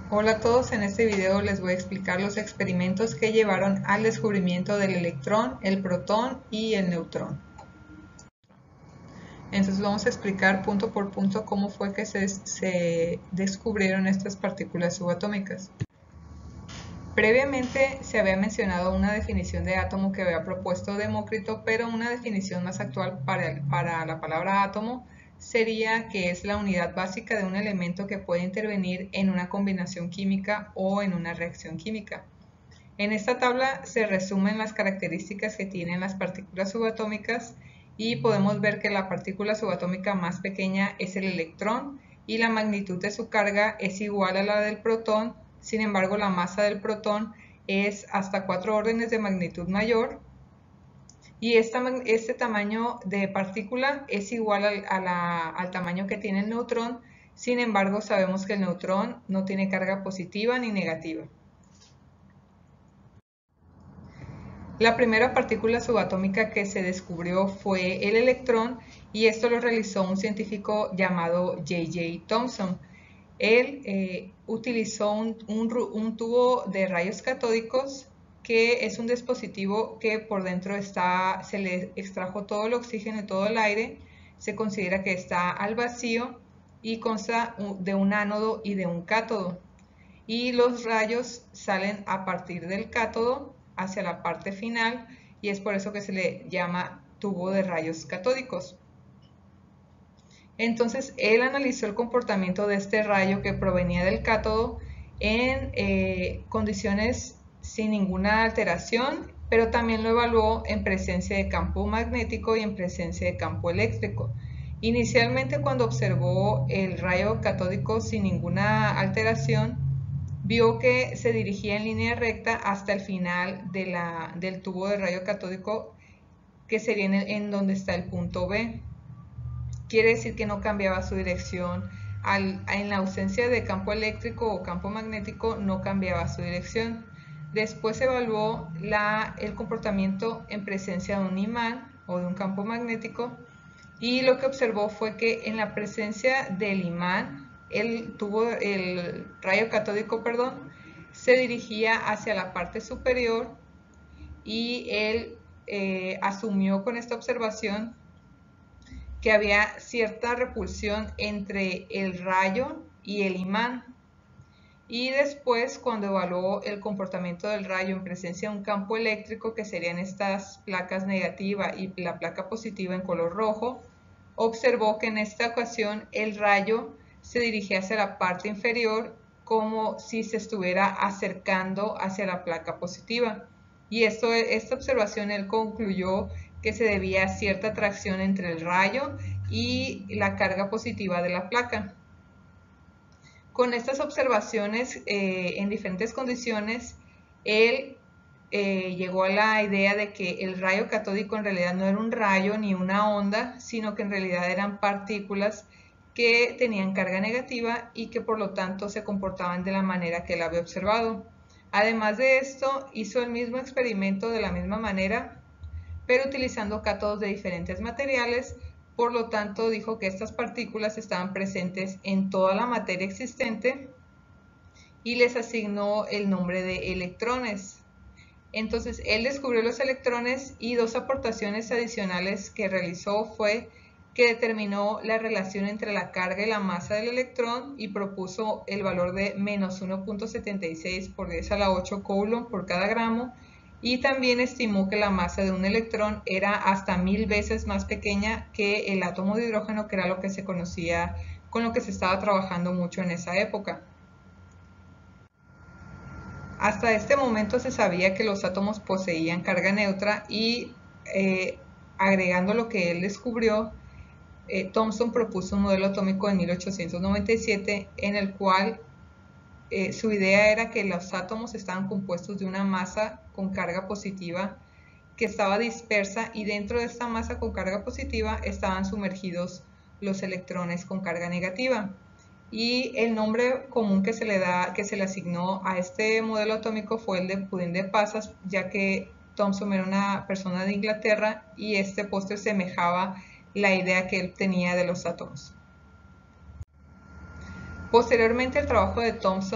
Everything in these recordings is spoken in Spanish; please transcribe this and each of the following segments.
Hola a todos, en este video les voy a explicar los experimentos que llevaron al descubrimiento del electrón, el protón y el neutrón. Entonces vamos a explicar punto por punto cómo fue que se descubrieron estas partículas subatómicas. Previamente se había mencionado una definición de átomo que había propuesto Demócrito, pero una definición más actual para la palabra átomo sería que es la unidad básica de un elemento que puede intervenir en una combinación química o en una reacción química. En esta tabla se resumen las características que tienen las partículas subatómicas y podemos ver que la partícula subatómica más pequeña es el electrón y la magnitud de su carga es igual a la del protón. Sin embargo, la masa del protón es hasta 4 órdenes de magnitud mayor y este tamaño de partícula es igual al tamaño que tiene el neutrón. Sin embargo, sabemos que el neutrón no tiene carga positiva ni negativa. La primera partícula subatómica que se descubrió fue el electrón y esto lo realizó un científico llamado J.J. Thomson. Él utilizó un tubo de rayos catódicos, que es un dispositivo que por dentro se le extrajo todo el oxígeno y todo el aire. Se considera que está al vacío y consta de un ánodo y de un cátodo. Y los rayos salen a partir del cátodo hacia la parte final y es por eso que se le llama tubo de rayos catódicos. Entonces él analizó el comportamiento de este rayo que provenía del cátodo en condiciones sin ninguna alteración, pero también lo evaluó en presencia de campo magnético y en presencia de campo eléctrico. Inicialmente, cuando observó el rayo catódico sin ninguna alteración, vio que se dirigía en línea recta hasta el final del tubo de rayo catódico, que sería en donde está el punto B. Quiere decir que no cambiaba su dirección. En la ausencia de campo eléctrico o campo magnético no cambiaba su dirección. Después evaluó el comportamiento en presencia de un imán o de un campo magnético y lo que observó fue que en la presencia del imán el rayo catódico, se dirigía hacia la parte superior y él asumió con esta observación que había cierta repulsión entre el rayo y el imán. Y después, cuando evaluó el comportamiento del rayo en presencia de un campo eléctrico, que serían estas placas negativa y la placa positiva en color rojo, observó que en esta ocasión el rayo se dirigía hacia la parte inferior como si se estuviera acercando hacia la placa positiva. Y esta observación él concluyó que se debía a cierta atracción entre el rayo y la carga positiva de la placa. Con estas observaciones en diferentes condiciones, él llegó a la idea de que el rayo catódico en realidad no era un rayo ni una onda, sino que en realidad eran partículas que tenían carga negativa y que por lo tanto se comportaban de la manera que él había observado. Además de esto, hizo el mismo experimento de la misma manera, pero utilizando cátodos de diferentes materiales. Por lo tanto, dijo que estas partículas estaban presentes en toda la materia existente y les asignó el nombre de electrones. Entonces, él descubrió los electrones y dos aportaciones adicionales que realizó fue que determinó la relación entre la carga y la masa del electrón y propuso el valor de menos 1.76 por 10 a la 8 coulomb por cada gramo, y también estimó que la masa de un electrón era hasta 1000 veces más pequeña que el átomo de hidrógeno, que era lo que se conocía, con lo que se estaba trabajando mucho en esa época. Hasta este momento se sabía que los átomos poseían carga neutra y agregando lo que él descubrió, Thomson propuso un modelo atómico en 1897 en el cual su idea era que los átomos estaban compuestos de una masa con carga positiva que estaba dispersa, y dentro de esta masa con carga positiva estaban sumergidos los electrones con carga negativa. Y el nombre común que se le asignó a este modelo atómico fue el de pudín de pasas, ya que Thomson era una persona de Inglaterra y este póster semejaba la idea que él tenía de los átomos. Posteriormente, el trabajo de Thomson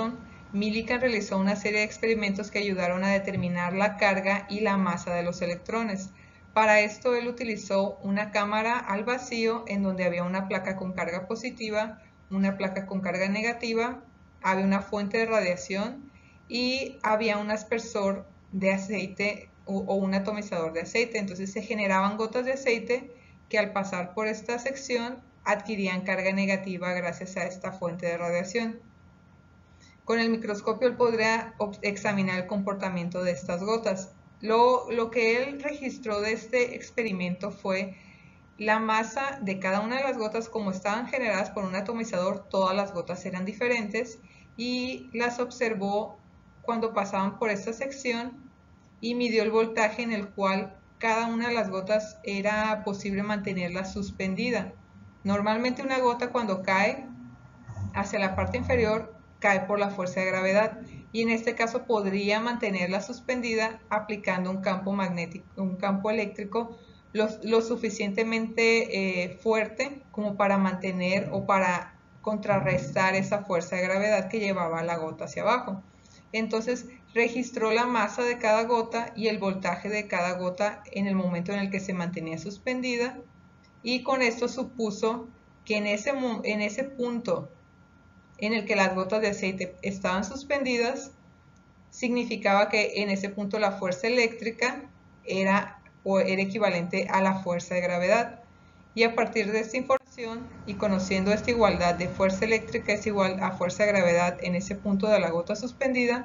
Millikan realizó una serie de experimentos que ayudaron a determinar la carga y la masa de los electrones. Para esto él utilizó una cámara al vacío en donde había una placa con carga positiva, una placa con carga negativa, había una fuente de radiación y había un aspersor de aceite o un atomizador de aceite. Entonces se generaban gotas de aceite que al pasar por esta sección adquirían carga negativa gracias a esta fuente de radiación. Con el microscopio él podría examinar el comportamiento de estas gotas. Lo que él registró de este experimento fue la masa de cada una de las gotas. Como estaban generadas por un atomizador, todas las gotas eran diferentes y las observó cuando pasaban por esta sección y midió el voltaje en el cual cada una de las gotas era posible mantenerla suspendida. Normalmente una gota cuando cae hacia la parte inferior cae por la fuerza de gravedad y en este caso podría mantenerla suspendida aplicando un campo magnético, un campo eléctrico lo suficientemente fuerte como para mantener o para contrarrestar esa fuerza de gravedad que llevaba la gota hacia abajo. Entonces registró la masa de cada gota y el voltaje de cada gota en el momento en el que se mantenía suspendida y con esto supuso que en ese punto en el que las gotas de aceite estaban suspendidas, significaba que en ese punto la fuerza eléctrica era equivalente a la fuerza de gravedad. Y a partir de esta información y conociendo esta igualdad de fuerza eléctrica es igual a fuerza de gravedad en ese punto de la gota suspendida,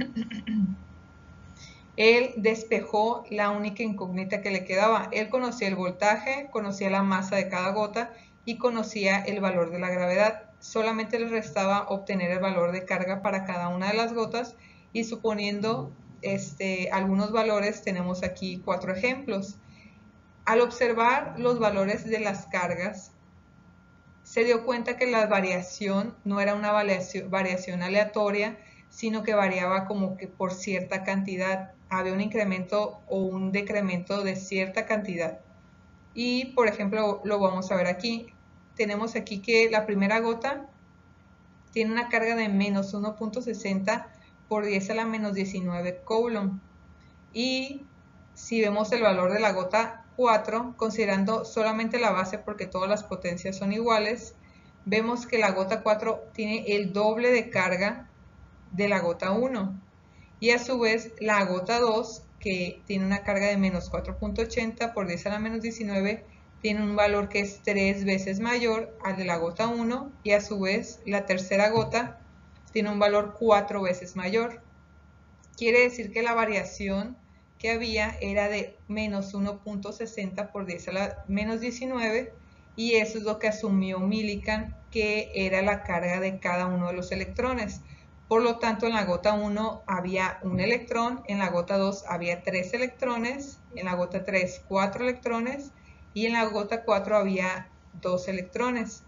él despejó la única incógnita que le quedaba. Él conocía el voltaje, conocía la masa de cada gota y conocía el valor de la gravedad. Solamente le restaba obtener el valor de carga para cada una de las gotas y suponiendo algunos valores, tenemos aquí 4 ejemplos. Al observar los valores de las cargas, se dio cuenta que la variación no era una variación aleatoria, sino que variaba como que por cierta cantidad. Había un incremento o un decremento de cierta cantidad. Y por ejemplo, lo vamos a ver aquí. Tenemos aquí que la primera gota tiene una carga de menos 1.60 por 10 a la menos 19 coulomb. Y si vemos el valor de la gota 4, considerando solamente la base porque todas las potencias son iguales, vemos que la gota 4 tiene el doble de carga de la gota 1. Y a su vez la gota 2, que tiene una carga de menos 4.80 por 10 a la menos 19, tiene un valor que es 3 veces mayor al de la gota 1 y a su vez la tercera gota tiene un valor 4 veces mayor. Quiere decir que la variación que había era de menos 1.60 por 10 a la menos 19 y eso es lo que asumió Millikan que era la carga de cada uno de los electrones. Por lo tanto, en la gota 1 había un electrón, en la gota 2 había 3 electrones, en la gota 3 4 electrones y en la gota 4 había 2 electrones.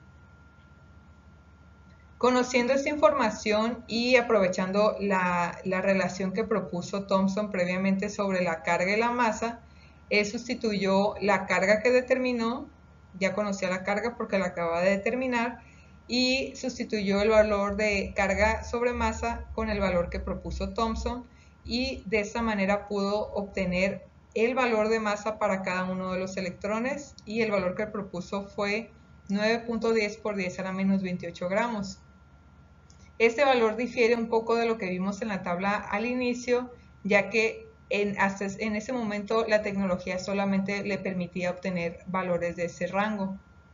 Conociendo esta información y aprovechando la relación que propuso Thomson previamente sobre la carga y la masa, él sustituyó la carga que determinó, ya conocía la carga porque la acababa de determinar, y sustituyó el valor de carga sobre masa con el valor que propuso Thomson y de esta manera pudo obtener el valor de masa para cada uno de los electrones y el valor que propuso fue 9.10 por 10 a la menos 28 gramos. Este valor difiere un poco de lo que vimos en la tabla al inicio, ya que hasta en ese momento la tecnología solamente le permitía obtener valores de ese rango.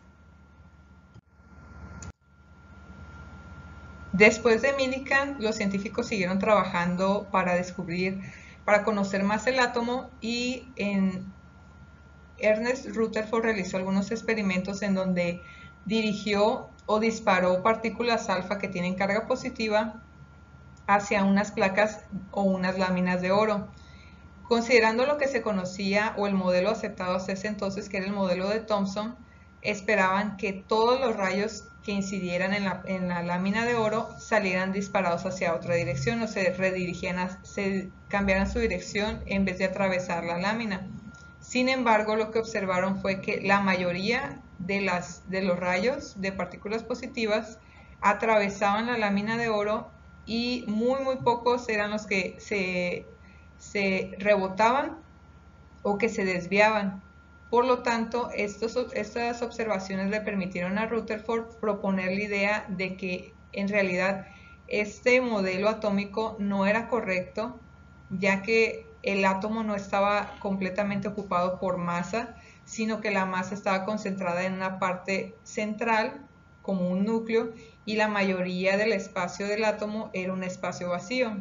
Después de Millikan, los científicos siguieron trabajando para conocer más el átomo y Ernest Rutherford realizó algunos experimentos en donde dirigió o disparó partículas alfa que tienen carga positiva hacia unas placas o unas láminas de oro. Considerando lo que se conocía o el modelo aceptado hasta ese entonces, que era el modelo de Thomson, esperaban que todos los rayos que incidieran en la lámina de oro salieran disparados hacia otra dirección o se cambiaran su dirección en vez de atravesar la lámina. Sin embargo, lo que observaron fue que la mayoría de los rayos de partículas positivas atravesaban la lámina de oro y muy pocos eran los que se rebotaban o que se desviaban. Por lo tanto, estas observaciones le permitieron a Rutherford proponer la idea de que en realidad este modelo atómico no era correcto, ya que el átomo no estaba completamente ocupado por masa, sino que la masa estaba concentrada en una parte central, como un núcleo, y la mayoría del espacio del átomo era un espacio vacío.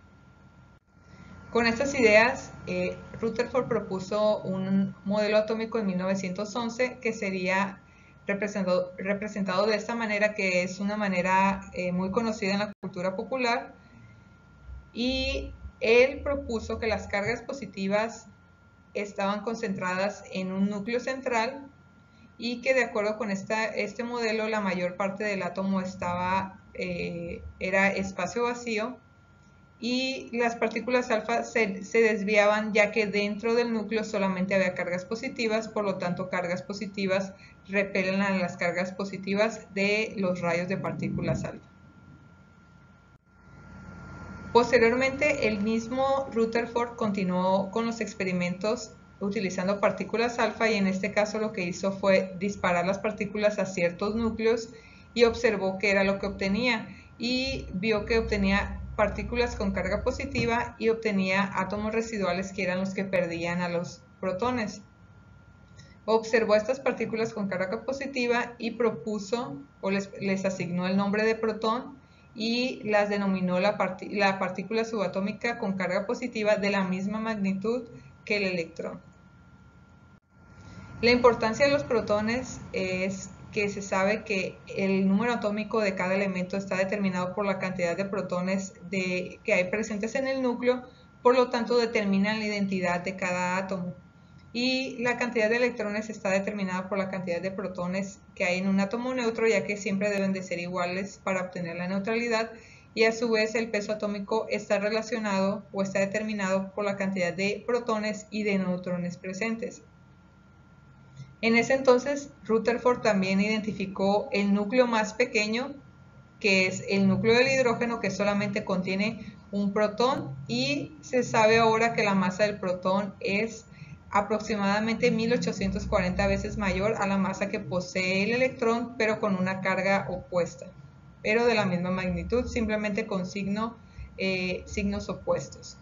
Con estas ideas, Rutherford propuso un modelo atómico en 1911 que sería representado de esta manera, que es una manera muy conocida en la cultura popular, y él propuso que las cargas positivas estaban concentradas en un núcleo central y que de acuerdo con este modelo la mayor parte del átomo era espacio vacío, y las partículas alfa se desviaban ya que dentro del núcleo solamente había cargas positivas, por lo tanto cargas positivas repelen a las cargas positivas de los rayos de partículas alfa. Posteriormente, el mismo Rutherford continuó con los experimentos utilizando partículas alfa, y en este caso lo que hizo fue disparar las partículas a ciertos núcleos y observó qué era lo que obtenía, y vio que obtenía partículas con carga positiva y obtenía átomos residuales que eran los que perdían a los protones. Observó estas partículas con carga positiva y propuso o les asignó el nombre de protón y las denominó la partícula subatómica con carga positiva de la misma magnitud que el electrón. La importancia de los protones es que se sabe que el número atómico de cada elemento está determinado por la cantidad de protones que hay presentes en el núcleo, por lo tanto determinan la identidad de cada átomo. Y la cantidad de electrones está determinada por la cantidad de protones que hay en un átomo neutro, ya que siempre deben de ser iguales para obtener la neutralidad, y a su vez el peso atómico está relacionado o está determinado por la cantidad de protones y de neutrones presentes. En ese entonces, Rutherford también identificó el núcleo más pequeño, que es el núcleo del hidrógeno, que solamente contiene un protón, y se sabe ahora que la masa del protón es aproximadamente 1840 veces mayor a la masa que posee el electrón, pero con una carga opuesta, pero de la misma magnitud, simplemente con signos opuestos.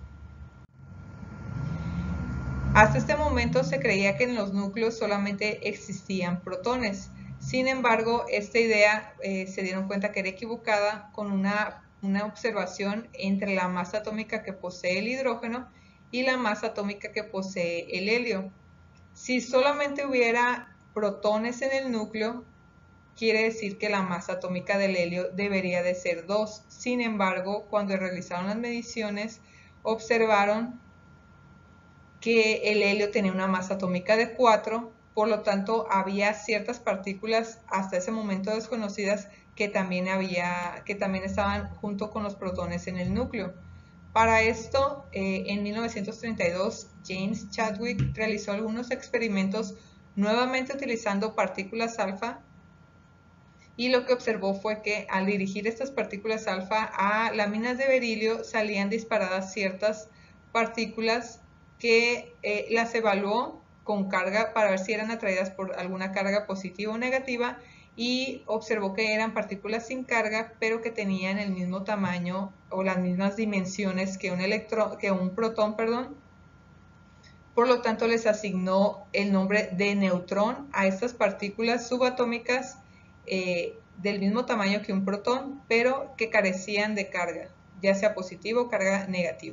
Hasta este momento se creía que en los núcleos solamente existían protones. Sin embargo, esta idea se dieron cuenta que era equivocada con una observación entre la masa atómica que posee el hidrógeno y la masa atómica que posee el helio. Si solamente hubiera protones en el núcleo, quiere decir que la masa atómica del helio debería de ser 2. Sin embargo, cuando realizaron las mediciones, observaron que el helio tenía una masa atómica de 4, por lo tanto había ciertas partículas hasta ese momento desconocidas que también estaban junto con los protones en el núcleo. Para esto, en 1932, James Chadwick realizó algunos experimentos nuevamente utilizando partículas alfa, y lo que observó fue que al dirigir estas partículas alfa a láminas de berilio salían disparadas ciertas partículas que las evaluó con carga para ver si eran atraídas por alguna carga positiva o negativa, y observó que eran partículas sin carga, pero que tenían el mismo tamaño o las mismas dimensiones que un protón, Por lo tanto, les asignó el nombre de neutrón a estas partículas subatómicas del mismo tamaño que un protón, pero que carecían de carga, ya sea positiva o carga negativa.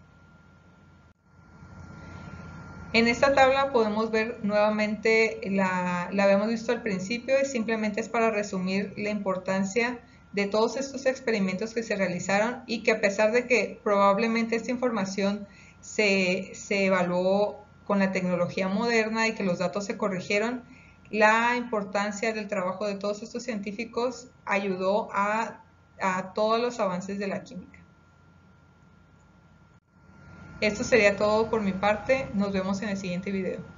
En esta tabla podemos ver nuevamente, la habíamos visto al principio, y simplemente es para resumir la importancia de todos estos experimentos que se realizaron, y que a pesar de que probablemente esta información se evaluó con la tecnología moderna y que los datos se corrigieron, la importancia del trabajo de todos estos científicos ayudó a todos los avances de la química. Esto sería todo por mi parte. Nos vemos en el siguiente video.